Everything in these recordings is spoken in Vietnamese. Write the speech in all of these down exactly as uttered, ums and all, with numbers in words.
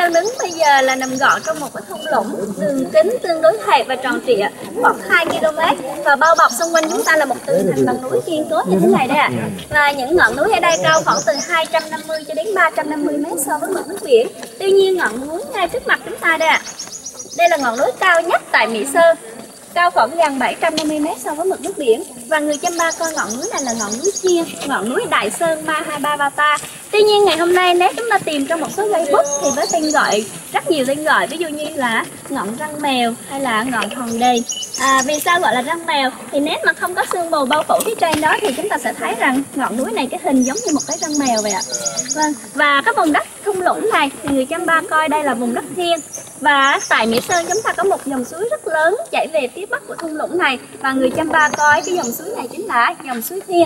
đang đứng bây giờ là nằm gọn trong một cái thung lũng đường kính tương đối hẹp và tròn trịa khoảng hai ki lô mét, và bao bọc xung quanh chúng ta là một tường thành bằng núi kiên cố như thế này đây ạ. À. Và những ngọn núi ở đây cao khoảng từ hai trăm năm mươi cho đến ba trăm năm mươi mét so với mực nước biển. Tuy nhiên ngọn núi ngay trước mặt chúng ta đây ạ, à. Đây là ngọn núi cao nhất tại Mỹ Sơn, cao khoảng gần bảy trăm năm mươi mét so với mực nước biển. Và người Chăm Ba coi ngọn núi này là ngọn núi Thiên, ngọn núi Đại Sơn ba hai ba Bata. Tuy nhiên ngày hôm nay nếu chúng ta tìm trong một số Facebook thì với tên gọi, rất nhiều tên gọi, ví dụ như là ngọn răng mèo hay là ngọn hòn đèn. À, vì sao gọi là răng mèo? Thì nếu mà không có sương mù bao phủ phía trên đó thì chúng ta sẽ thấy rằng ngọn núi này cái hình giống như một cái răng mèo vậy ạ. Vâng, và cái vùng đất thung lũng này thì người Chăm Ba coi đây là vùng đất Thiên. Và tại Mỹ Sơn chúng ta có một dòng suối rất lớn chảy về phía bắc của thung lũng này, và người Chăm Ba coi cái dòng suối này chính là dòng suối Thiên.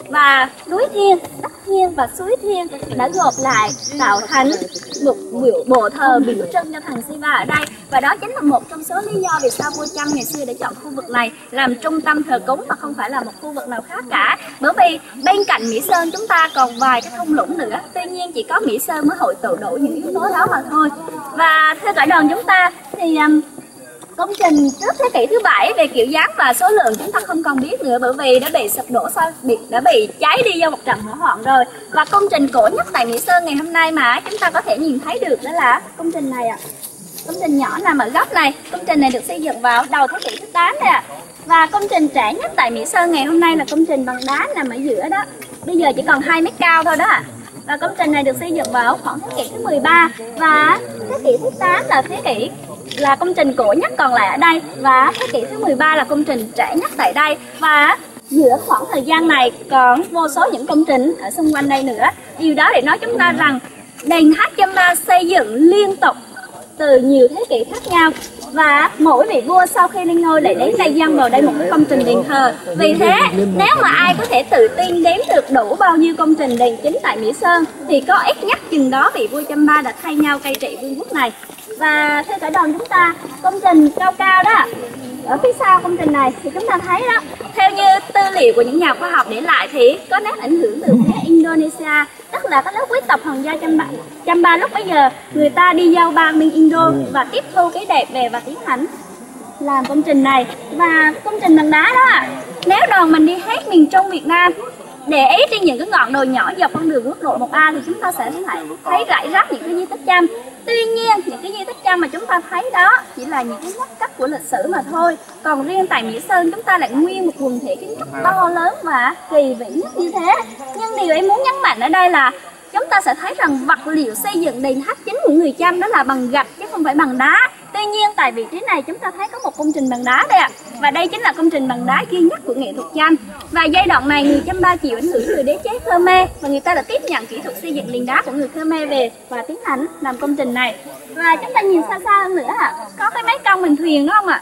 Và núi Thiên, đất Thiên và suối Thiên đã gộp lại tạo thành một biểu bộ thờ biểu trưng cho thần Siva ở đây, và đó chính là một trong số lý do vì sao vua Chăm ngày xưa đã chọn khu vực này làm trung tâm thờ cúng mà không phải là một khu vực nào khác cả. Bởi vì bên cạnh Mỹ Sơn chúng ta còn vài cái thung lũng nữa, tuy nhiên chỉ có Mỹ Sơn mới hội tụ đủ những yếu tố đó mà thôi. Và theo cả đoàn chúng ta thì um, công trình trước thế kỷ thứ bảy về kiểu dáng và số lượng chúng ta không còn biết nữa, bởi vì đã bị sụp đổ sau bị đã bị cháy đi do một trận hỏa hoạn rồi. Và công trình cổ nhất tại Mỹ Sơn ngày hôm nay mà chúng ta có thể nhìn thấy được đó là công trình này ạ. À. Công trình nhỏ nằm ở góc này, công trình này được xây dựng vào đầu thế kỷ thứ tám này ạ. À. Và công trình trẻ nhất tại Mỹ Sơn ngày hôm nay là công trình bằng đá nằm ở giữa đó. Bây giờ chỉ còn hai mét cao thôi đó ạ. À. Và công trình này được xây dựng vào khoảng thế kỷ thứ mười ba, và thế kỷ thứ tám là thế kỷ là công trình cổ nhất còn lại ở đây, và thế kỷ thứ mười ba là công trình trẻ nhất tại đây. Và giữa khoảng thời gian này còn vô số những công trình ở xung quanh đây nữa. Điều đó để nói chúng ta rằng đền hát Chăm Ba xây dựng liên tục từ nhiều thế kỷ khác nhau, và mỗi vị vua sau khi lên ngôi lại đến đây dâng vào đây một công trình đền thờ. Vì thế nếu mà ai có thể tự tin đếm được đủ bao nhiêu công trình đền chính tại Mỹ Sơn thì có ít nhất chừng đó vị vua Chăm Ba đã thay nhau cai trị vương quốc này. Và theo cả đoàn chúng ta, công trình cao cao đó ở phía sau công trình này thì chúng ta thấy đó, theo như tư liệu của những nhà khoa học để lại thì có nét ảnh hưởng từ phía Indonesia, tức là các lớp quý tộc hoàng gia Chăm Ba. Chăm Ba lúc bấy giờ người ta đi giao ban bên Indo và tiếp thu cái đẹp về và tiến hành làm công trình này. Và công trình bằng đá đó, nếu đoàn mình đi hết miền Trung Việt Nam để ý trên những cái ngọn đồi nhỏ dọc con đường quốc lộ một A thì chúng ta sẽ thấy rải rác những cái di tích Chăm. Tuy nhiên những cái di tích Chăm mà chúng ta thấy đó chỉ là những cái nhắc cắt của lịch sử mà thôi. Còn riêng tại Mỹ Sơn chúng ta lại nguyên một quần thể kiến trúc to lớn và kỳ vĩ nhất như thế. Nhưng điều em muốn nhấn mạnh ở đây là chúng ta sẽ thấy rằng vật liệu xây dựng đền hát chính của người Chăm đó là bằng gạch chứ không phải bằng đá. Tuy nhiên tại vị trí này chúng ta thấy có một công trình bằng đá đây ạ. Và đây chính là công trình bằng đá duy nhất của nghệ thuật Chăm. Và giai đoạn này người Chăm Ba chịu ảnh hưởng từ đế chế Khmer, và người ta đã tiếp nhận kỹ thuật xây dựng đền đá của người Khmer về và tiến hành làm công trình này. Và chúng ta nhìn xa xa hơn nữa ạ, có cái máy cong bằng thuyền đúng không ạ?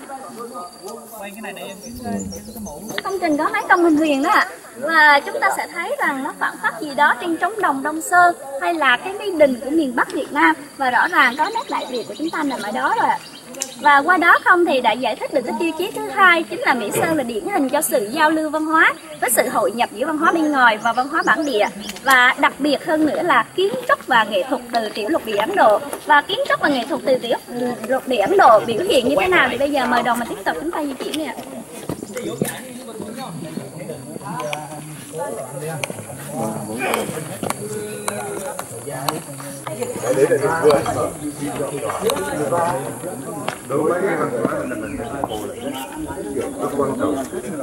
Công trình có máy cong bằng thuyền đó ạ. Và chúng ta sẽ thấy rằng nó phản phất gì đó trên trống đồng Đông Sơn hay là cái mi đình của miền Bắc Việt Nam, và rõ ràng có nét đại Việt của chúng ta nằm ở đó rồi ạ. Và qua đó không thì đã giải thích được cái tiêu chí thứ hai, chính là Mỹ Sơn là điển hình cho sự giao lưu văn hóa với sự hội nhập giữa văn hóa bên ngoài và văn hóa bản địa. Và đặc biệt hơn nữa là kiến trúc và nghệ thuật từ tiểu lục địa Ấn Độ. Và kiến trúc và nghệ thuật từ tiểu lục địa Ấn Độ biểu hiện như thế nào thì bây giờ mời đoàn mà tiếp tục chúng ta di chuyển nè. Để để được vừa. Đối với cái văn hóa là mình rất quan trọng.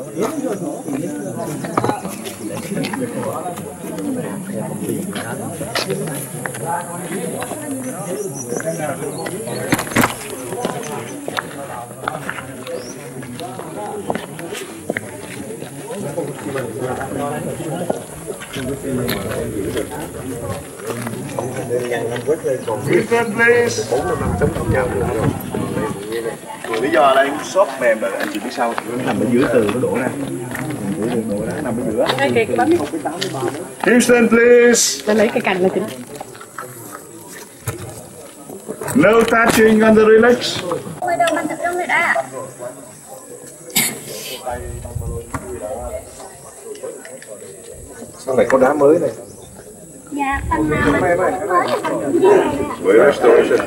Houston, please. Bốn năm chống chống nhau được rồi. Lý do là em shop mềm là anh chị biết sao? Nó nằm ở giữa tường nó đổ ra. Giữa tường đổ ra nằm ở giữa. Houston, please. Để lấy cái cành là chính. No touching on the relax. Mời đầu mình tập trung rồi đã. Sau này có đá mới này. Dạ, phần nào mình cũng mới là phần chủ nhân này ạ.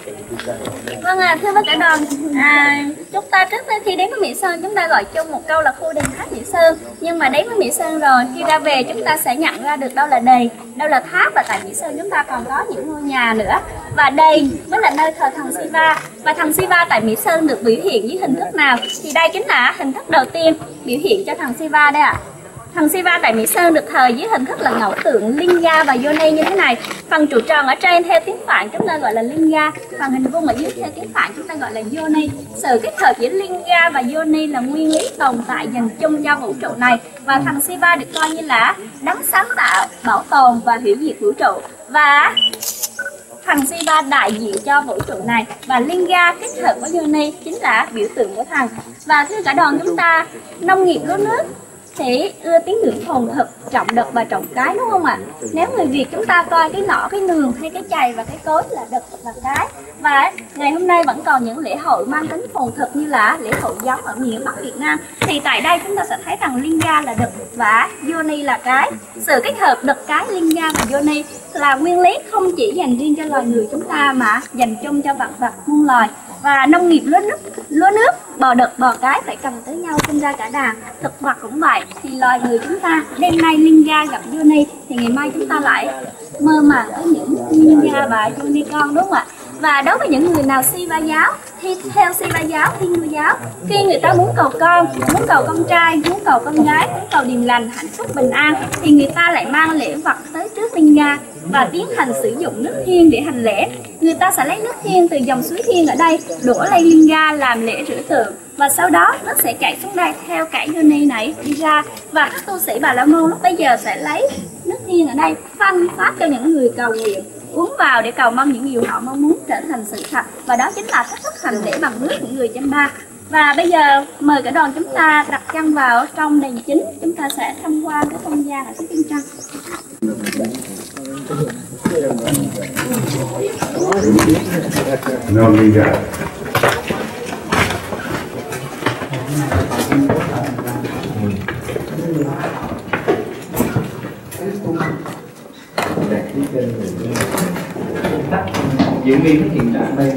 Vâng ạ, à, thưa tất cả đoàn, à, chúng ta trước khi đến với Mỹ Sơn chúng ta gọi chung một câu là khu đền tháp Mỹ Sơn. Nhưng mà đến với Mỹ Sơn rồi, khi ra về chúng ta sẽ nhận ra được đâu là đền, đâu là tháp, và tại Mỹ Sơn chúng ta còn có những ngôi nhà nữa. Và đền mới là nơi thờ thần Siva. Và thần Siva tại Mỹ Sơn được biểu hiện dưới hình thức nào? Thì đây chính là hình thức đầu tiên biểu hiện cho thần Siva đây ạ. À. Thần Siva tại Mỹ Sơn được thờ dưới hình thức là ngẫu tượng Linga và Yoni như thế này. Phần trụ tròn ở trên theo tiếng Phạn chúng ta gọi là Linga, phần hình vuông ở dưới theo tiếng Phạn chúng ta gọi là Yoni. Sự kết hợp giữa Linga và Yoni là nguyên lý tồn tại dành chung cho vũ trụ này. Và thần Siva được coi như là đấng sáng tạo, bảo tồn và hủy diệt vũ trụ. Và thần Siva đại diện cho vũ trụ này, và Linga kết hợp với Yoni chính là biểu tượng của thần. Và thưa cả đoàn, chúng ta nông nghiệp lúa nước thì ưa tín ngưỡng thuần thực, trọng đực và trọng cái, đúng không ạ? Nếu người Việt chúng ta coi cái nỏ, cái nường hay cái chày và cái cối là đực và cái. Và ngày hôm nay vẫn còn những lễ hội mang tính thuần thực như là lễ hội gióng ở miền Bắc Việt Nam. Thì tại đây chúng ta sẽ thấy rằng Linga là đực và Yoni là cái. Sự kết hợp đực, cái, Linga và Yoni là nguyên lý không chỉ dành riêng cho loài người chúng ta mà dành chung cho vạn vật muôn loài. Và nông nghiệp lúa nước, lúa nước, bò đực, bò cái phải cần tới nhau sinh ra cả đàn. Thực vật cũng vậy, thì loài người chúng ta đêm nay Linga gặp Yoni thì ngày mai chúng ta lại mơ màng với những Linga và Yoni con, đúng không ạ? Và đối với những người nào Siva giáo thì theo Siva giáo, Hindu giáo, khi người ta muốn cầu con, muốn cầu con trai, muốn cầu con gái, muốn cầu điềm lành, hạnh phúc, bình an thì người ta lại mang lễ vật tới trước Linga và tiến hành sử dụng nước thiên để hành lễ. Người ta sẽ lấy nước thiên từ dòng suối thiên ở đây đổ lên Linga làm lễ rửa tượng, và sau đó nó sẽ chảy xuống đây theo cái Yoni này đi ra. Và các tu sĩ Bà La Môn lúc bây giờ sẽ lấy nước thiên ở đây phân phát cho những người cầu nguyện uống vào để cầu mong những điều họ mong muốn trở thành sự thật. Và đó chính là cách thức hành lễ bằng nước của người Chamba. Và bây giờ mời cả đoàn chúng ta đặt chân vào trong đền chính, chúng ta sẽ tham quan cái không gian ở phía bên trong. No, Linga. Diễn viên cái hiện trạng đây.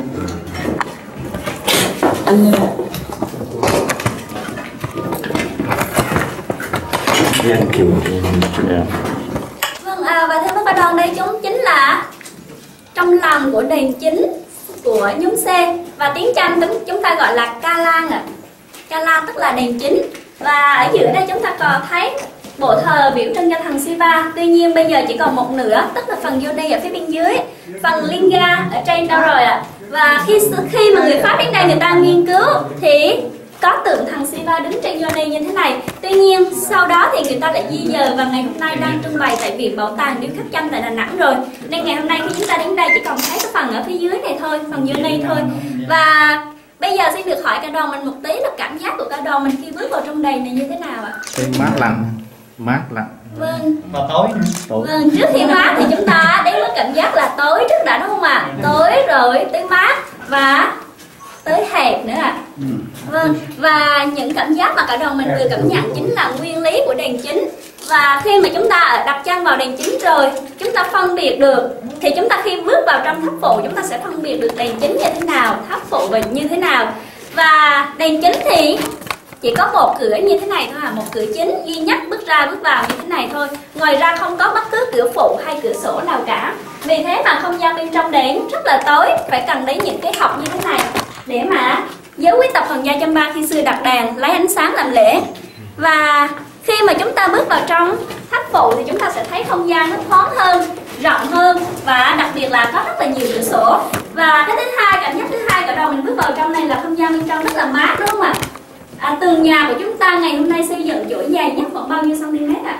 Vâng, à, và thưa các bạn đoàn, đây chúng chính là trong lòng của đền chính của nhóm C, và tiếng Chăm chúng ta gọi là Kalang ạ. À. Kalang tức là đền chính. Và ở giữa đây chúng ta còn thấy bộ thờ biểu trưng cho thần Siva. Tuy nhiên bây giờ chỉ còn một nửa, tức là phần Yoni ở phía bên dưới, phần Linga ở trên đâu rồi ạ. À. Và khi khi mà người Pháp đến đây người ta nghiên cứu thì có tượng thần Siva đứng trên Yoni như thế này. Tuy nhiên sau đó thì người ta lại di dời và ngày hôm nay đang trưng bày tại Viện Bảo tàng Điêu khắc Chăm tại Đà Nẵng rồi. Nên ngày hôm nay khi chúng ta đến đây chỉ còn thấy cái phần ở phía dưới này thôi, phần Yoni thôi. Và bây giờ xin được hỏi cả đoàn mình một tí là cảm giác của cả đoàn mình khi bước vào trong đền này như thế nào ạ? Mát lạnh, mát lạnh. Vâng. Và tối nữa. Tối. Vâng, trước khi mát thì chúng ta đến với cảm giác là tối trước đã, đúng không ạ? À? Tối rồi tới mát và tới hẹp nữa ạ. À. Vâng, và những cảm giác mà cả đoàn mình vừa cảm nhận chính là nguyên lý của đền chính. Và khi mà chúng ta đặt chân vào đền chính rồi, chúng ta phân biệt được, thì chúng ta khi bước vào trong tháp phụ chúng ta sẽ phân biệt được đền chính như thế nào, tháp phụ và như thế nào. Và đền chính thì chỉ có một cửa như thế này thôi à, một cửa chính duy nhất bước ra bước vào như thế này thôi. Ngoài ra không có bất cứ cửa phụ hay cửa sổ nào cả. Vì thế mà không gian bên trong đền rất là tối, phải cần đến những cái học như thế này để mà giới quý tộc Hoàng gia Chamba khi xưa đặt đèn lấy ánh sáng làm lễ. Và khi mà chúng ta bước vào trong tháp phụ thì chúng ta sẽ thấy không gian nó thoáng hơn, rộng hơn, và đặc biệt là có rất là nhiều cửa sổ. Và cái thứ hai, cảm giác thứ hai cả đoàn mình bước vào trong này là không gian bên trong rất là mát, đúng không ạ? À, tường nhà của chúng ta ngày hôm nay xây dựng chỗ dài nhất khoảng bao nhiêu cm ạ?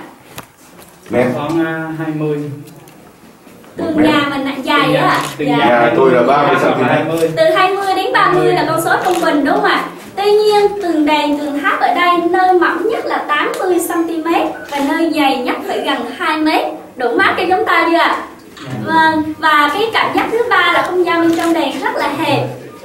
À? Khoảng hai mươi. Tường nhà mình dài đó ạ? Tường dạ. Nhà tôi là ba mươi xăng ti mét. Từ hai mươi đến ba mươi là con số trung bình, đúng không ạ? Tuy nhiên tường đền, tường tháp ở đây nơi mỏng nhất là tám mươi xăng ti mét và nơi dày nhất phải gần hai mét. Đủ mát cho chúng ta chưa ạ? Vâng, và cái cảm giác thứ ba là không gian bên trong đền rất là hẹp.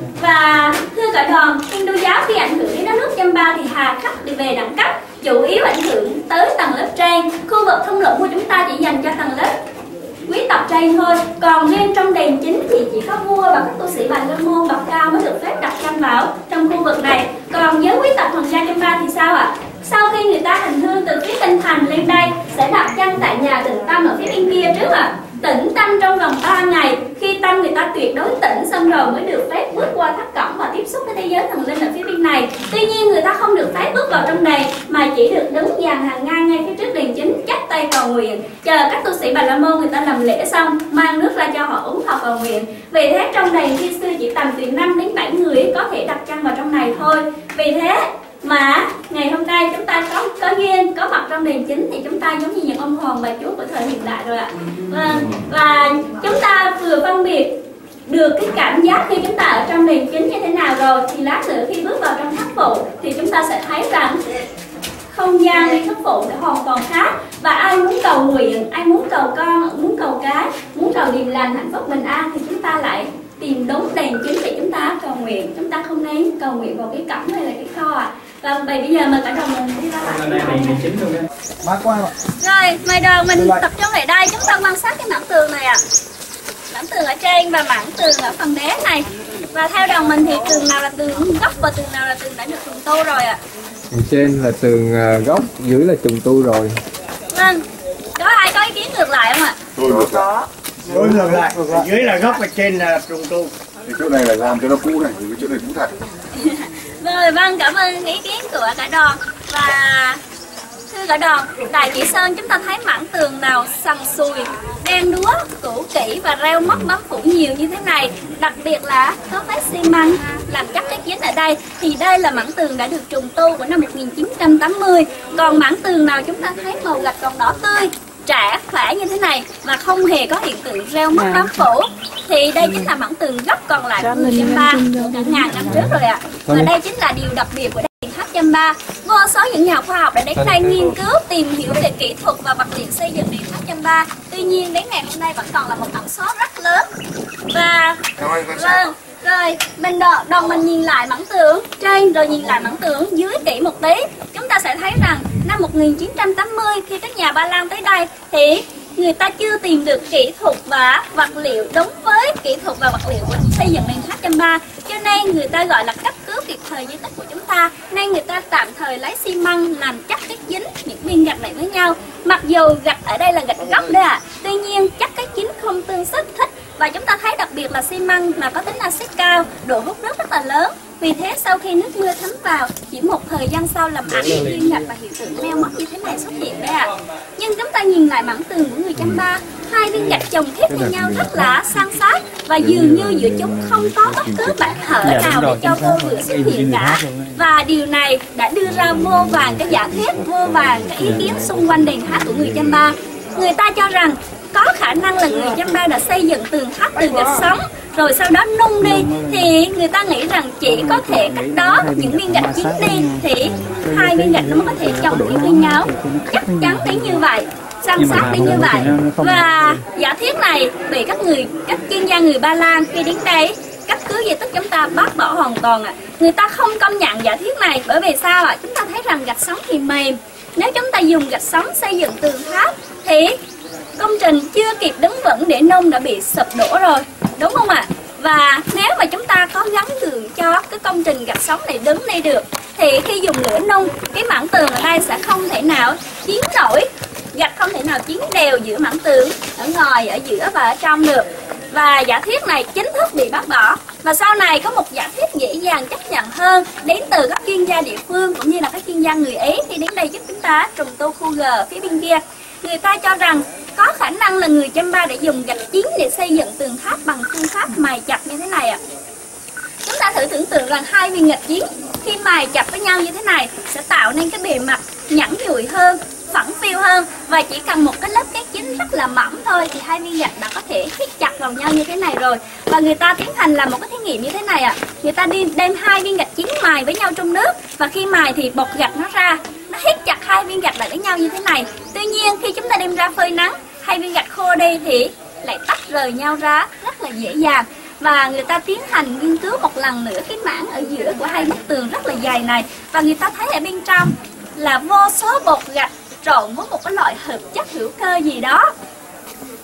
Và thưa cả đoàn, Hindu giáo khi ảnh hưởng đến đất nước Chamba thì hà khắc đi về đẳng cấp, chủ yếu ảnh hưởng tới tầng lớp trên. Khu vực thung lũng của chúng ta chỉ dành cho tầng lớp quý tộc trên thôi. Còn riêng trong đền chính thì chỉ có vua và các tu sĩ Bà La Môn bậc cao mới được phép đặt chân vào trong khu vực này. Còn với quý tộc hoàng gia Chamba thì sao ạ? Sau khi người ta hành hương từ phía kinh thành lên đây sẽ đặt chân tại nhà tịnh tâm ở phía bên kia trước ạ. Tĩnh tâm trong vòng ba ngày, khi tâm người ta tuyệt đối tĩnh xong rồi mới được phép bước qua tháp cổng và tiếp xúc với thế giới thần linh ở phía bên này. Tuy nhiên người ta không được phép bước vào trong đền mà chỉ được đứng dàn hàng ngang ngay phía trước đền chính, chắp tay cầu nguyện, chờ các tu sĩ Bà La Môn người ta làm lễ xong mang nước ra cho họ uống hoặc cầu nguyện. Vì thế trong đền khi xưa chỉ tầm từ năm đến bảy người có thể đặt chân vào trong này thôi. Vì thế mà ngày hôm nay chúng ta có có duyên có mặt trong đền chính thì chúng ta giống như những ông hoàng bà chúa của thời hiện đại rồi ạ. Và, và chúng ta vừa phân biệt được cái cảm giác khi chúng ta ở trong đền chính như thế nào rồi thì lát nữa khi bước vào trong tháp phụ thì chúng ta sẽ thấy rằng không gian đi tháp phụ sẽ hoàn toàn khác. Và ai muốn cầu nguyện, ai muốn cầu con, muốn cầu cái, muốn cầu điềm lành hạnh phúc bình an thì chúng ta lại tìm đúng đền chính để chúng ta cầu nguyện. Chúng ta không nên cầu nguyện vào cái cổng hay là cái kho ạ. Và vậy bây giờ mời cả đoàn mình đi ra lại. Mát quá ạ. Rồi, mời đoàn mình tập trung lại đây, chúng ta quan sát cái mảng tường này ạ. Mảng tường ở trên và mảng tường ở phần đế này. Và theo đoàn mình thì tường nào là tường gốc và tường nào là tường đã được trùng tu rồi ạ? Phần trên là tường gốc, dưới là trùng tu rồi. Vâng. Có ai có ý kiến ngược lại không ạ? Tôi ngược có. Tôi ngược lại, dưới là gốc và trên là trùng tu. Thì chỗ này là làm cho nó cũ này, thì cái chỗ này cũ thật. Rồi, vâng, cảm ơn ý kiến của cả đoàn. Và thưa cả đoàn, tại Chỉ Sơn chúng ta thấy mảng tường nào sần sùi, đen đúa, cũ kỹ và rêu móc bám phủ nhiều như thế này, đặc biệt là có vết xi măng làm chắc chất dính ở đây, thì đây là mảng tường đã được trùng tu của năm một nghìn chín trăm tám mươi. Còn mảng tường nào chúng ta thấy màu gạch còn đỏ tươi, trẻ khỏe như thế này và không hề có hiện tượng rêu móc bám phủ thì đây chính là mảng tường gốc còn lại của người Chamba của cả ngàn năm trước rồi ạ. Và đây chính là điều đặc biệt của đền tháp Chamba. Vô số những nhà khoa học đã đến đây nghiên cứu tìm hiểu về kỹ thuật và vật liệu xây dựng đền tháp Chamba. Tuy nhiên đến ngày hôm nay vẫn còn là một ẩn số rất lớn. Và vâng, rồi mình đoàn, đoàn mình nhìn lại mảng tường trên rồi nhìn lại mảng tường dưới kỹ một tí, chúng ta sẽ thấy rằng năm một nghìn chín trăm tám mươi khi các nhà Ba Lan tới đây thì người ta chưa tìm được kỹ thuật và vật liệu đúng với kỹ thuật và vật liệu của xây dựng đền tháp Chamba, cho nên người ta gọi là cấp cứu kịp thời di tích của chúng ta, nên người ta tạm thời lấy xi măng làm chất kết dính những viên gạch này với nhau. Mặc dù gạch ở đây là gạch gốc đấy ạ, à, tuy nhiên chất kết dính không tương xích thích. Và chúng ta thấy đặc biệt là xi măng mà có tính axit cao, độ hút nước rất là lớn. Vì thế sau khi nước mưa thấm vào, chỉ một thời gian sau làm ảnh viên gạch và hiện tượng meo móc như thế này xuất hiện đấy ạ. À. Nhưng chúng ta nhìn lại mảng tường của người Chamba, hai viên gạch chồng khít với nhau rất là san sát và dường như giữa chúng không có bất cứ bản hở nào để cho vô lửa xuất hiện cả. Và điều này đã đưa ra vô vàn cái giả thuyết, vô vàn cái ý kiến xung quanh đền tháp của người Chamba. Người ta cho rằng có khả năng là người Chamba đã xây dựng tường tháp từ gạch sống rồi sau đó nung đi, thì người ta nghĩ rằng chỉ có thể cách đó những viên gạch chín đi thì hai viên gạch nó mới có thể chồng tiếp với nhau, chắc chắn đến như vậy, săn sát đến như vậy. Và giả thuyết này bị các người các chuyên gia người Ba Lan khi đến đây cấp cứu di tích chúng ta bác bỏ hoàn toàn ạ. À. Người ta không công nhận giả thuyết này bởi vì sao ạ? À? Chúng ta thấy rằng gạch sống thì mềm, nếu chúng ta dùng gạch sống xây dựng tường tháp thì công trình chưa kịp đứng vững để nung đã bị sụp đổ rồi, đúng không ạ? À? Và nếu mà chúng ta có gắn tường cho cái công trình gạch sống này đứng đây được thì khi dùng lửa nung, cái mảng tường ở đây sẽ không thể nào chiến nổi, gạch không thể nào chiến đều giữa mảng tường ở ngoài, ở giữa và ở trong được. Và giả thuyết này chính thức bị bác bỏ. Và sau này có một giả thuyết dễ dàng chấp nhận hơn đến từ các chuyên gia địa phương cũng như là các chuyên gia người Ý khi đến đây giúp chúng ta trùng tu khu G phía bên kia. Người ta cho rằng có khả năng là người Chamba đã dùng gạch chín để xây dựng tường tháp bằng phương pháp mài chặt như thế này ạ. À. Chúng ta thử tưởng tượng rằng hai viên gạch chín khi mài chặt với nhau như thế này sẽ tạo nên cái bề mặt nhẵn nhụi hơn, phẳng phiu hơn, và chỉ cần một cái lớp kết dính rất là mỏng thôi thì hai viên gạch đã có thể hít chặt vào nhau như thế này rồi. Và người ta tiến hành làm một cái thí nghiệm như thế này ạ. À. Người ta đi đem hai viên gạch chín mài với nhau trong nước và khi mài thì bột gạch nó ra, nó hít chặt hai viên gạch lại với nhau như thế này. Tuy nhiên khi chúng ta đem ra phơi nắng, hai viên gạch khô đi thì lại tách rời nhau ra rất là dễ dàng. Và người ta tiến hành nghiên cứu một lần nữa cái mảng ở giữa của hai bức tường rất là dày này, và người ta thấy ở bên trong là vô số bột gạch trộn với một cái loại hợp chất hữu cơ gì đó.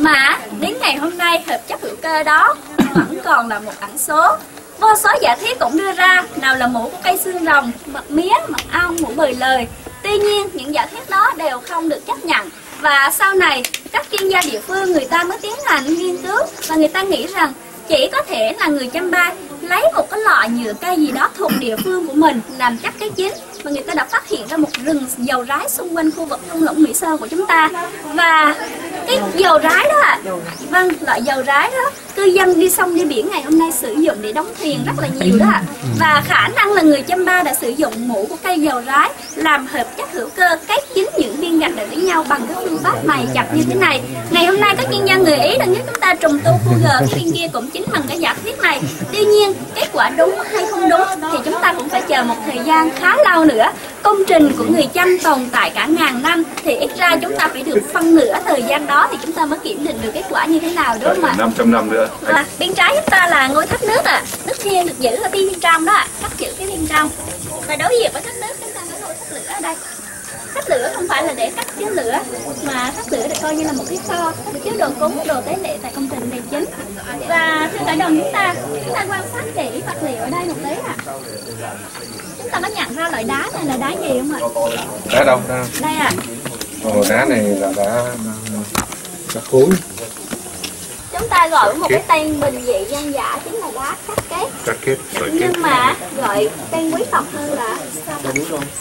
Mà đến ngày hôm nay hợp chất hữu cơ đó vẫn còn là một ẩn số. Vô số giả thiết cũng đưa ra, nào là mũ của cây xương rồng, mật mía, mật ong, mũ bời lời. Tuy nhiên những giả thuyết đó đều không được chấp nhận. Và sau này các chuyên gia địa phương người ta mới tiến hành nghiên cứu và người ta nghĩ rằng chỉ có thể là người Chăm-ba lấy một cái loại nhựa cây gì đó thuộc địa phương của mình làm chất cái chính, và người ta đã phát hiện ra một rừng dầu rái xung quanh khu vực thung lũng Mỹ Sơn của chúng ta. Và cái dầu rái đó ạ, à, vâng, loại dầu rái đó cư dân đi sông đi biển ngày hôm nay sử dụng để đóng thuyền rất là nhiều đó ạ. Và khả năng là người Chăm-ba đã sử dụng mũ của cây dầu rái làm hợp chất hữu cơ kết dính những viên gạch lại với nhau bằng cái phương pháp mài chặt như thế này. Ngày hôm nay các chuyên gia người Ý đang giúp chúng ta trùng tu khu G cái bên kia cũng chính bằng cái giả thuyết này. Tuy nhiên kết quả đúng hay không đúng thì chúng ta cũng phải chờ một thời gian khá lâu nữa. Công trình của người Chăm tồn tại cả ngàn năm thì ít ra chúng ta phải được phân nửa thời gian đó thì chúng ta mới kiểm định được kết quả như thế nào, đúng không ạ? năm trăm năm nữa. À, bên trái chúng ta là ngôi tháp nước ạ. À. Nước thiên được giữ ở bên trong đó ạ, à. Khắc chữ cái bên trong. Và đối diện với tháp nước chúng ta có ngôi tháp lửa ở đây. Tháp lửa không phải là để cắt chứa lửa, mà tháp lửa được coi như là một cái kho để chứa đồ cúng, đồ tế lễ tại công trình này chính. Và thưa cả đoàn chúng ta, chúng ta quan sát kỹ vật liệu ở đây một tí ạ. À. Chúng ta có nhận ra loại đá này là đá gì không ạ? Đá đâu? Đá. Đây ạ. À. Ồ, đá này là đá đá khối. Chúng ta gọi một cái tên bình dị dân dã chính là đá cắt kết. Cắt kết. Nhưng mà gọi tên quý tộc hơn là sa thạch.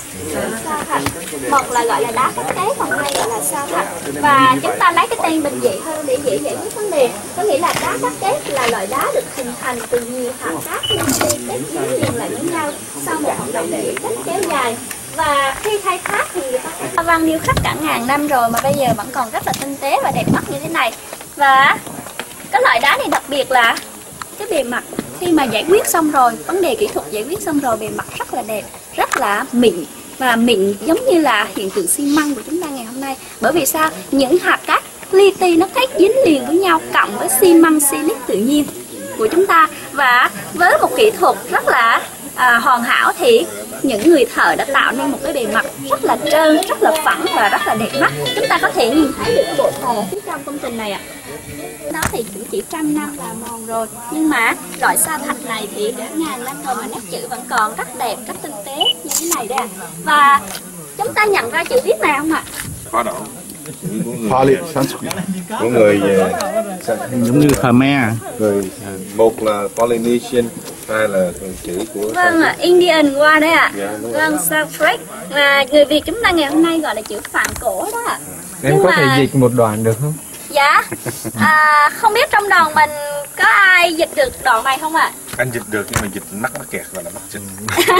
Sa thạch. Một là gọi là đá cắt kết, còn hai gọi là sa thạch. Và chúng ta lấy cái tên bình dị hơn để dễ giải quyết vấn đề. Có nghĩa là đá cắt kết là loại đá được hình thành từ nhiều hạt cát liên kết dính liền lại với nhau sau một hoạt động địa chất kéo dài. Và khi khai thác thì ta văn điêu khắc cả ngàn năm rồi mà bây giờ vẫn còn rất là tinh tế và đẹp mắt như thế này. Và cái loại đá này đặc biệt là cái bề mặt khi mà giải quyết xong rồi, vấn đề kỹ thuật giải quyết xong rồi, bề mặt rất là đẹp, rất là mịn. Và mịn giống như là hiện tượng xi măng của chúng ta ngày hôm nay. Bởi vì sao? Những hạt cát li ti nó kết dính liền với nhau cộng với xi măng silic tự nhiên của chúng ta. Và với một kỹ thuật rất là à, hoàn hảo thì những người thợ đã tạo nên một cái bề mặt rất là trơn, rất là phẳng và rất là đẹp mắt. Chúng ta có thể nhìn thấy được cái bộ thờ phía trong công trình này ạ. Đó thì cũng chỉ trăm năm là mòn rồi, nhưng mà loại sa thạch này thì đã ngàn năm rồi mà nét chữ vẫn còn rất đẹp, rất tinh tế như thế này đây ạ. Và chúng ta nhận ra chữ viết này không ạ? Có đâu. Pali Sanskrit của người giống như Khmer. người một là Polynesian, hai là chữ của vâng ạ, Indian qua đấy ạ. Yeah, vâng, Sanskrit. Và người Việt chúng ta ngày hôm nay gọi là chữ Phạn cổ đó ạ. Em nhưng có mà... thể dịch một đoạn được không? Dạ. À, không biết trong đoàn mình có ai dịch được đoạn này không ạ? Anh dịch được nhưng mà dịch mắc mắc kẹt gọi là mắc chữ.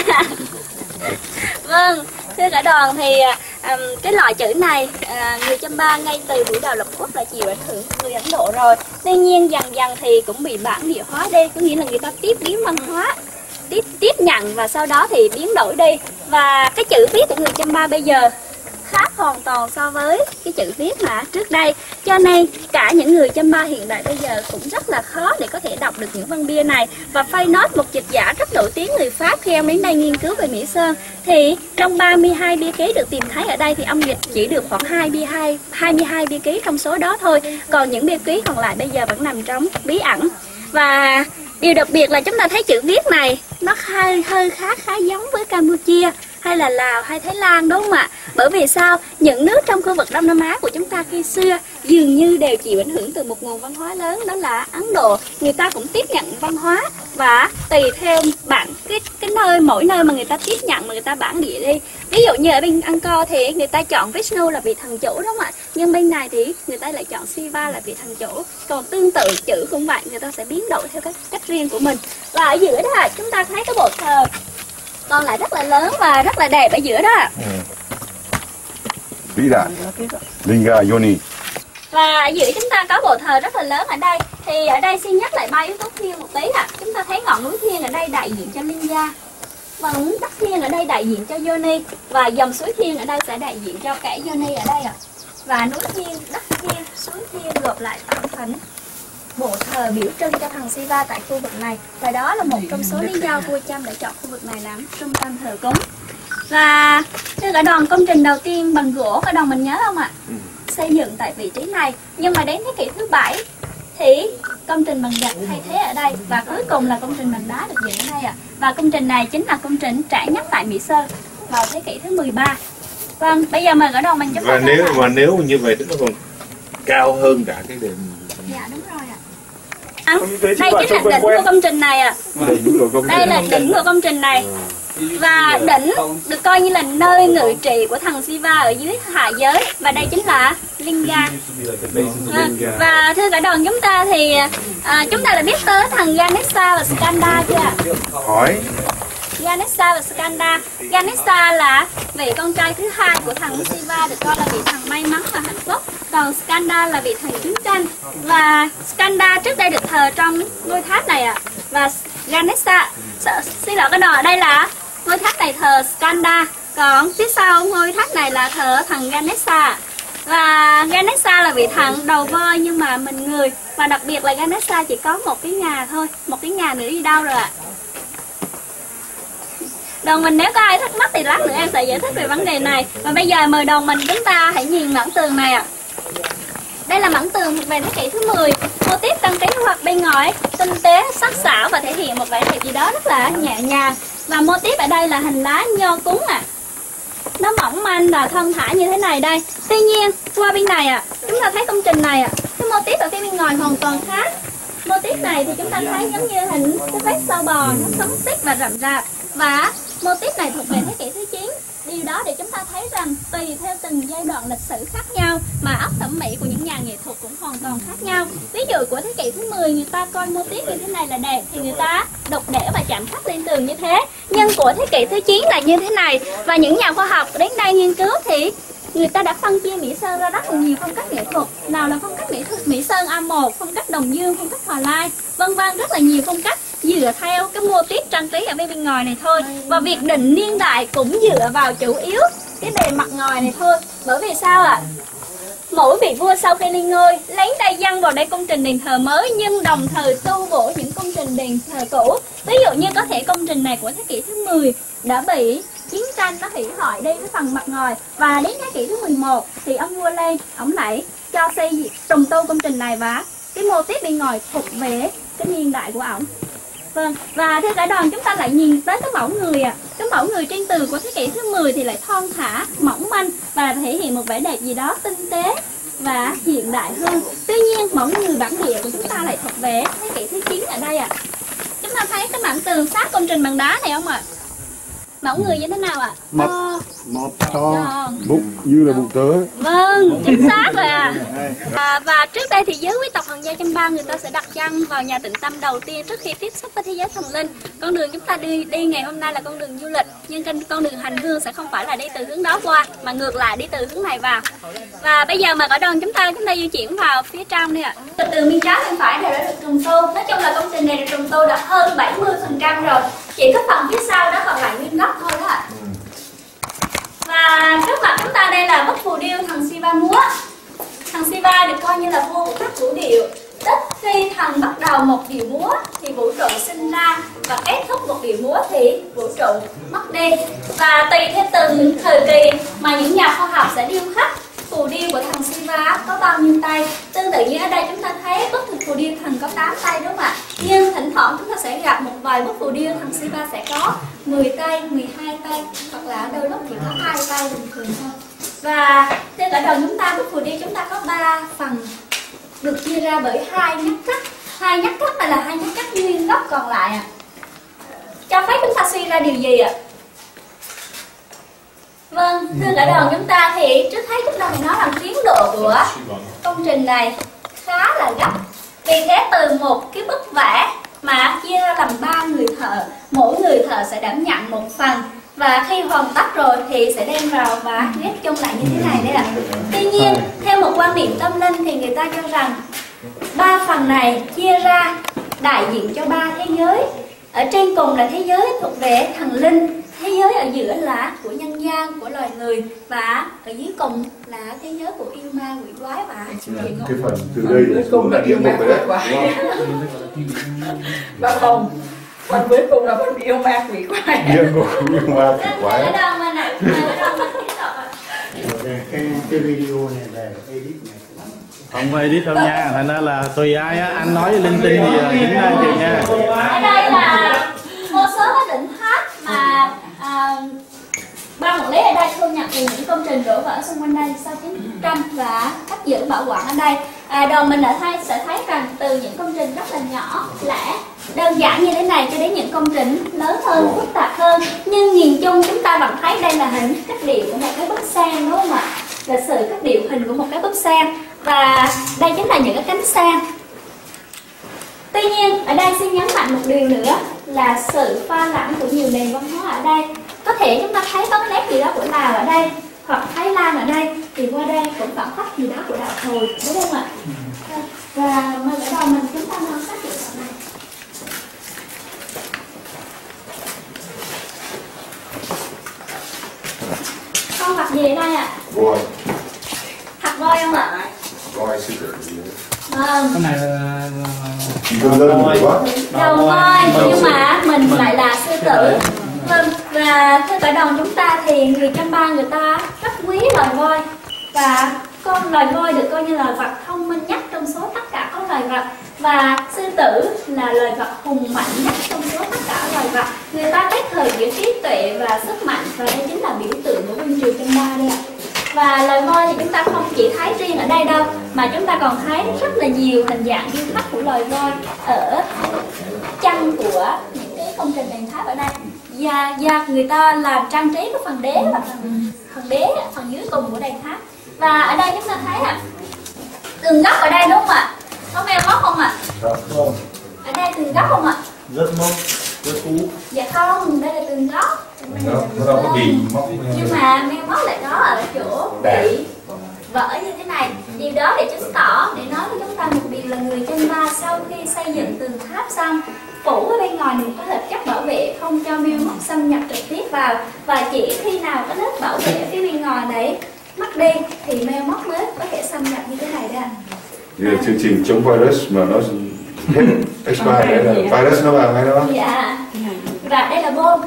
Vâng, thưa cả đoàn thì um, cái loại chữ này uh, người Chăm-ba ngay từ buổi đầu lập quốc là chịu ảnh hưởng của người Ấn Độ rồi. Tuy nhiên dần dần thì cũng bị bản địa hóa đi, có nghĩa là người ta tiếp biến văn hóa, tiếp tiếp nhận và sau đó thì biến đổi đi. Và cái chữ viết của người Chăm-ba bây giờ khác hoàn toàn so với cái chữ viết mà trước đây, cho nên cả những người Chăm-ba hiện đại bây giờ cũng rất là khó để có thể đọc được những văn bia này. Và Fainot, một dịch giả rất nổi tiếng người Pháp, khi ông đến đây nghiên cứu về Mỹ Sơn thì trong ba mươi hai bia ký được tìm thấy ở đây thì ông dịch chỉ được khoảng hai bia hai, hai mươi hai bia ký trong số đó thôi, còn những bia ký còn lại bây giờ vẫn nằm trong bí ẩn. Và điều đặc biệt là chúng ta thấy chữ viết này nó hơi hơi khá khá giống với Campuchia hay là Lào hay Thái Lan, đúng không ạ? Bởi vì sao? Những nước trong khu vực Đông Nam Á của chúng ta khi xưa dường như đều chịu ảnh hưởng từ một nguồn văn hóa lớn, đó là Ấn Độ. Người ta cũng tiếp nhận văn hóa và tùy theo bản cái cái nơi mỗi nơi mà người ta tiếp nhận mà người ta bản địa đi. Ví dụ như ở bên Angkor thì người ta chọn Vishnu là vị thần chủ, đúng không ạ? Nhưng bên này thì người ta lại chọn Shiva là vị thần chủ. Còn tương tự chữ cũng vậy, người ta sẽ biến đổi theo cách cách riêng của mình. Và ở giữa đó chúng ta thấy cái bộ thờ còn lại rất là lớn và rất là đẹp ở giữa đó. Vĩ đại Linga Yoni. Và ở giữa chúng ta có bộ thờ rất là lớn ở đây. Thì ở đây xin nhắc lại ba yếu tố thiên một tí ạ. Chúng ta thấy ngọn núi thiên ở đây đại diện cho Linga, và núi đất thiên ở đây đại diện cho Yoni, và dòng suối thiên ở đây sẽ đại diện cho kẻ Yoni ở đây ạ. Và núi thiên, đất thiên, suối thiên gộp lại tạo thành bộ thờ biểu trưng cho thần Shiva tại khu vực này. Và đó là một trong số lý do vua Chăm đã chọn khu vực này làm trung tâm thờ cúng. Và thưa cả đoàn, công trình đầu tiên bằng gỗ, cả đoàn mình nhớ không ạ? xây dựng tại vị trí này. Nhưng mà đến thế kỷ thứ bảy thì công trình bằng gạch thay thế ở đây, và cuối cùng là công trình bằng đá được dựng ở đây ạ. À. Và công trình này chính là công trình trẻ nhất tại Mỹ Sơn vào thế kỷ thứ mười ba. Vâng, bây giờ mời cả đoàn mình chúng ta. Và nếu mà nếu như vậy thì nó còn cao hơn cả cái đền. Dạ đúng rồi ạ. À, đây chính là đỉnh của công trình này ạ. À. Đây là đỉnh của công trình này. Và đỉnh được coi như là nơi ngự trị của thần Shiva ở dưới hạ giới, và đây chính là Linga. À, và thưa cả đoàn chúng ta thì à, chúng ta đã biết tới thần Ganesha và Skanda chưa ạ? Hỏi. Ganesha và Skanda. Ganesha là vị con trai thứ hai của thần Shiva, được coi là vị thần may mắn và hạnh phúc. Còn Skanda là vị thần chiến tranh. Và Skanda trước đây được thờ trong ngôi tháp này ạ. À. Và Ganesha, xin lỗi cái đoàn, ở đây là ngôi tháp này thờ Skanda, còn phía sau ngôi tháp này là thờ thần Ganesha. Và Ganesha là vị thần đầu voi nhưng mà mình người, và đặc biệt là Ganesha chỉ có một cái ngà thôi. Một cái ngà nữa đi đâu rồi ạ? À? Đoàn mình nếu có ai thắc mắc thì lát nữa em sẽ giải thích về vấn đề này. Và bây giờ mời đoàn mình chúng ta hãy nhìn mảng tường này ạ. À. Đây là mảng tường thuộc về thế kỷ thứ mười. Mô típ trang trí hoặc bên ngoài tinh tế, sắc sảo và thể hiện một vẻ đẹp gì đó rất là nhẹ nhàng. Và mô típ ở đây là hình lá nho cúng ạ. À. Nó mỏng manh và thon thả như thế này đây. Tuy nhiên qua bên này ạ, à, chúng ta thấy công trình này ạ, à, cái mô típ ở phía bên ngoài hoàn toàn khác. Mô típ này thì chúng ta thấy giống như hình cái vết sao bò, nó xoắn xít và rậm rạp. Và mô típ này thuộc về thế kỷ thứ chín. Điều đó để chúng ta thấy rằng tùy theo từng giai đoạn lịch sử khác nhau mà óc thẩm mỹ của những nhà nghệ thuật cũng hoàn toàn khác nhau. Ví dụ của thế kỷ thứ mười người ta coi mô típ như thế này là đẹp thì người ta đục đẽo và chạm khắc lên tường như thế. Nhưng của thế kỷ thứ chín là như thế này, và những nhà khoa học đến đây nghiên cứu thì người ta đã phân chia Mỹ Sơn ra rất là nhiều phong cách nghệ thuật. Nào là phong cách mỹ thuật Mỹ Sơn A một, phong cách Đồng Dương, phong cách Hòa Lai, vân vân, rất là nhiều phong cách dựa theo cái mô típ trang trí ở bên bên ngoài này thôi. Và việc định niên đại cũng dựa vào chủ yếu cái bề mặt ngoài này thôi. Bởi vì sao ạ? À? Mỗi vị vua sau khi lên ngôi lấy tay dâng vào đây công trình đền thờ mới, nhưng đồng thời tu bổ những công trình đền thờ cũ. Ví dụ như có thể công trình này của thế kỷ thứ mười đã bị chiến tranh nó hủy hoại đi cái phần mặt ngoài, và đến thế kỷ thứ mười một thì ông vua lên, ông lại cho xây trùng tu công trình này, và cái mô típ bên ngoài thuộc về cái niên đại của ổng. Vâng, và thưa cả đoàn chúng ta lại nhìn tới cái mẫu người ạ. À. Cái mẫu người trên tường của thế kỷ thứ mười thì lại thon thả, mỏng manh và thể hiện một vẻ đẹp gì đó tinh tế và hiện đại hơn. Tuy nhiên mẫu người bản địa của chúng ta lại thuộc về thế kỷ thứ chín ở đây ạ. À. Chúng ta thấy cái mảng tường sát công trình bằng đá này không ạ? À? Mẫu người như thế nào ạ? À? Một, một to, bụng như là bụng tớ. Vâng, chính xác rồi à. à. Và trước đây thì giới quý tộc Hoàng gia Chăm Ba người ta sẽ đặt chân vào nhà tịnh tâm đầu tiên trước khi tiếp xúc với thế giới thần linh. Con đường chúng ta đi đi ngày hôm nay là con đường du lịch, nhưng con đường hành hương sẽ không phải là đi từ hướng đó qua, mà ngược lại đi từ hướng này vào. Và bây giờ mà ở đoàn chúng ta chúng ta di chuyển vào phía trong đi ạ. À. Từ bên trái bên phải đều đã được trùng tu. Nói chung là công trình này được trùng tu đã hơn bảy mươi phần trăm rồi. Chỉ có phần phía sau đó còn lại nguyên gốc thôi đó ạ. Và trước mặt chúng ta đây là bức phù điêu thần Shiva múa. Thần Shiva được coi như là vua của các vũ điệu. Tức khi thần bắt đầu một điệu múa thì vũ trụ sinh ra, và kết thúc một điệu múa thì vũ trụ mất đi. Và tùy theo từng thời kỳ mà những nhà khoa học sẽ điêu khắc phù điêu của thần Shiva có bao nhiêu tay. Tương tự như ở đây chúng ta thấy bức phù điêu thần có tám tay đúng không ạ? Nhưng thỉnh thoảng chúng ta sẽ gặp một vài bức phù điêu thần Shiva sẽ có mười tay, mười hai tay, hoặc là đôi lúc chỉ có hai tay bình thường thôi. Và trên ở đầu chúng ta bức phù điêu chúng ta có ba phần được chia ra bởi hai nhát cắt. Hai nhát cắt này là hai nhát cắt nguyên gốc còn lại ạ. À. Cho phép chúng ta suy ra điều gì ạ? À? Vâng, thưa cả đoàn chúng ta thì trước hết chúng ta phải nói rằng tiến độ của công trình này khá là gấp. Vì thế từ một cái bức vẽ mà chia ra làm ba người thợ, mỗi người thợ sẽ đảm nhận một phần, và khi hoàn tất rồi thì sẽ đem vào và ghép chung lại như thế này đây ạ. Tuy nhiên theo một quan niệm tâm linh thì người ta cho rằng ba phần này chia ra đại diện cho ba thế giới. Ở trên cùng là thế giới thuộc về thần linh, thế giới ở giữa là của nhân gian, của loài người, và ở dưới cùng là thế giới của yêu ma quỷ quái và địa ngục. Cái phần từ đây đến cùng là địa ngục rồi đấy. Và cùng phần cuối cùng là phần yêu ma quỷ quái. Địa ngục yêu ma quỷ quái. Ở đâu mà nè, ở đâu mà tiếp tục ạ? về cái cái video này về edit này. Không edit đâu nha, thành ra là tùy ai á, anh nói linh tinh gì là dính lên chừng nha. Ở đây là vô số các tỉnh tháp mà à, ban quản lý ở đây thu nhập từ những công trình đổ vỡ xung quanh đây sau chiến tranh và cất giữ bảo quản ở đây. À, đoàn mình ở đây sẽ thấy rằng từ những công trình rất là nhỏ lẻ đơn giản như thế này cho đến những công trình lớn hơn, phức tạp hơn, nhưng nhìn chung chúng ta vẫn thấy đây là hình cách điệu của một cái bức sen, đúng không ạ? Là sự cách điệu hình của một cái bức sen, và đây chính là những cái cánh sen. Tuy nhiên ở đây xin nhấn mạnh một điều nữa là sự pha lẫn của nhiều nền văn hóa ở đây. Có thể chúng ta thấy có cái nét gì đó của Lào ở đây hoặc Thái Lan ở đây, thì qua đây cũng phản phất gì đó của đạo Hồi, đúng không ạ? Và mời bắt đầu mình chúng ta quan sát được này. Con vật gì ở đây ạ? Voi. Hạt voi không ạ? Voi sư tử. Vâng. Cái này là Đơn đơn rồi quá. Đầu voi, nhưng mà mình lại là sư tử. Vâng, và thưa cả đoàn chúng ta thì người Chăm Ba người ta rất quý loài voi, và con loài voi được coi như là vật thông minh nhất trong số tất cả các loài vật, và sư tử là loài vật hùng mạnh nhất trong số tất cả loài vật. Người ta kết hợp giữa trí tuệ và sức mạnh, và đây chính là biểu tượng của vương triều Chăm Ba đây ạ. Và loài voi thì chúng ta không chỉ thấy riêng ở đây đâu, mà chúng ta còn thấy rất là nhiều hình dạng điêu khắc của loài voi ở chân của những cái công trình đền tháp ở đây. Và, và người ta làm trang trí cái phần đế và phần, phần đế, phần dưới cùng của đền tháp. Và ở đây chúng ta thấy ạ, tường góc ở đây đúng không ạ? Có meo móc không ạ? Không. Ở đây tường góc không ạ? Rất mốc, rất cũ. Dạ không, đây là tường góc. Nó đâu có bị móc. Nhưng mà meo móc lại có ở chỗ bị vỡ như thế này. Điều đó để chứng tỏ, để nói với chúng ta một điều là người Chăm Ba sau khi xây dựng tường tháp xong, phủ ở bên ngoài mình có hợp chất bảo vệ không cho meo móc xâm nhập trực tiếp vào, và chỉ khi nào cái lớp bảo vệ ở phía bên ngoài đấy mất đi thì meo móc mới có thể xâm nhập như thế này đây. Như là chương trình chống virus mà nó hết expire đấy là virus nó vào ngay đó. Dạ. Và đây là bom.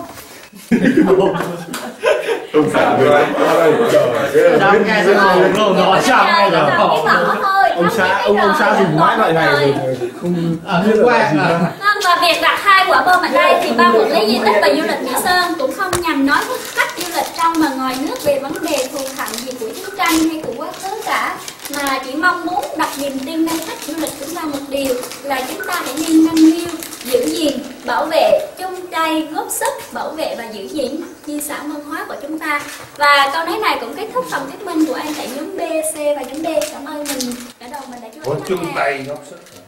Không phải người Sao nghe ra hồn luôn, nó sao nghe ra Cái hồn. vỏ thôi. Ông xã ông ông xã dùng máy loại này rồi không biết quen à. Vâng, và việc đặt hai quả bom ở đây thì ban quản lý di tích và du lịch Mỹ Sơn cũng không nhằm nói với khách du lịch trong và ngoài nước về vấn đề thù hận gì của chiến tranh hay của quá khứ cả, mà chỉ mong muốn đặt niềm tin nơi khách du lịch chúng ta một điều là chúng ta hãy nên nâng niu, giữ gìn, bảo vệ, chung tay góp sức bảo vệ và giữ gìn di sản văn hóa của chúng ta. Và câu nói này cũng kết thúc phần thuyết minh của anh tại nhóm B, C và nhóm D. Cảm ơn mình cả đầu mình đã chú ý Có lắng chung nghe. tay góp sức.